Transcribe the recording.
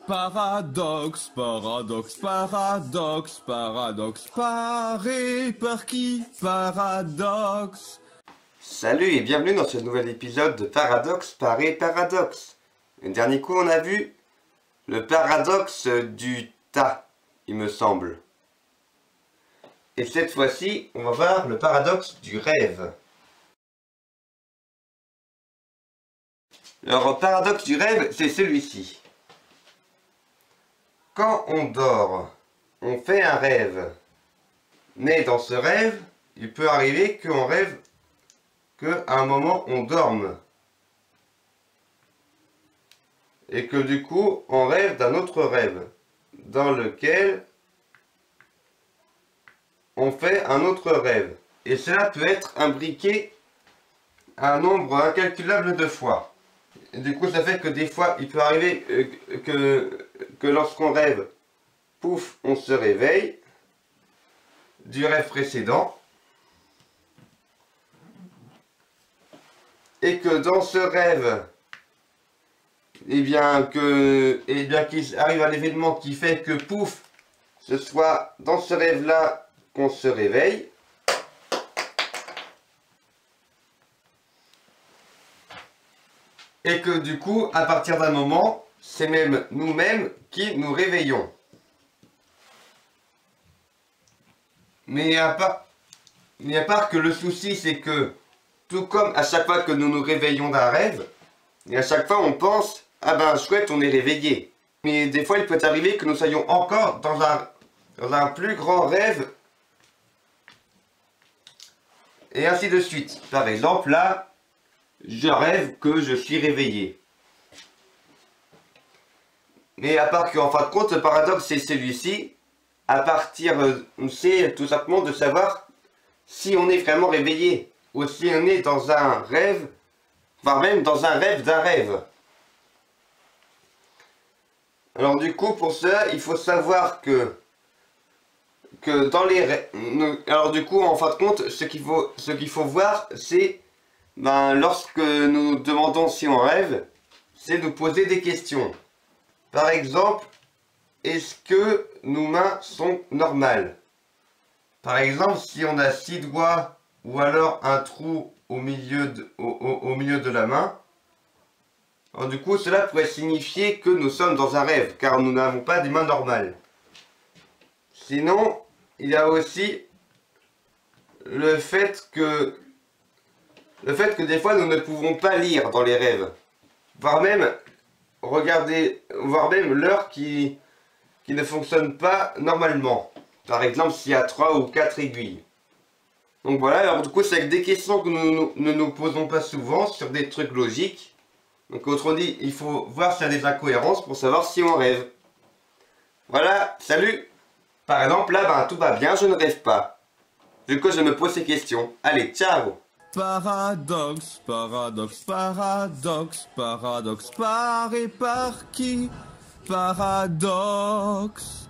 Paradoxe, paradoxe, paradoxe, paradoxe, paré par qui? Paradoxe. Salut et bienvenue dans ce nouvel épisode de Paradoxe, paré, paradoxe. Le dernier coup on a vu le paradoxe du tas, il me semble. Et cette fois-ci, on va voir le paradoxe du rêve. Alors, le paradoxe du rêve, c'est celui-ci. Quand on dort, on fait un rêve. Mais dans ce rêve, il peut arriver qu'on rêve qu'à un moment on dorme. Et que du coup, on rêve d'un autre rêve, dans lequel on fait un autre rêve. Et cela peut être imbriqué un nombre incalculable de fois. Et du coup, ça fait que des fois, il peut arriver que lorsqu'on rêve, pouf, on se réveille du rêve précédent. Et que dans ce rêve, qu'il arrive à l'événement qui fait que pouf, ce soit dans ce rêve-là qu'on se réveille. Et que du coup, à partir d'un moment, c'est même nous-mêmes qui nous réveillons. Mais à part que le souci, c'est que, tout comme à chaque fois que nous nous réveillons d'un rêve, et à chaque fois on pense, ah ben chouette, on est réveillé. Mais des fois, il peut arriver que nous soyons encore dans un plus grand rêve, et ainsi de suite. Par exemple, là, je rêve que je suis réveillé. Mais à part qu'en fin de compte, le paradoxe c'est celui-ci, c'est tout simplement de savoir si on est vraiment réveillé, ou si on est dans un rêve, voire même dans un rêve d'un rêve. Alors du coup, pour cela, il faut savoir que dans les rêves... Alors du coup, en fin de compte, ce qu'il faut voir, c'est... lorsque nous demandons si on rêve, c'est nous poser des questions. Par exemple, est-ce que nos mains sont normales? Par exemple, si on a 6 doigts ou alors un trou au milieu de la main, alors du coup, cela pourrait signifier que nous sommes dans un rêve, car nous n'avons pas des mains normales. Sinon, il y a aussi le fait que des fois nous ne pouvons pas lire dans les rêves, voire même l'heure qui ne fonctionne pas normalement. Par exemple, s'il y a 3 ou 4 aiguilles. Donc voilà, alors du coup c'est avec des questions que nous ne nous posons pas souvent sur des trucs logiques. Donc autrement dit, il faut voir s'il y a des incohérences pour savoir si on rêve. Voilà, salut! Par exemple, là, tout va bien, je ne rêve pas. Du coup, je me pose ces questions. Allez, ciao! Paradoxe, paradoxe, paradoxe, paradoxe, paré par qui? Paradoxe.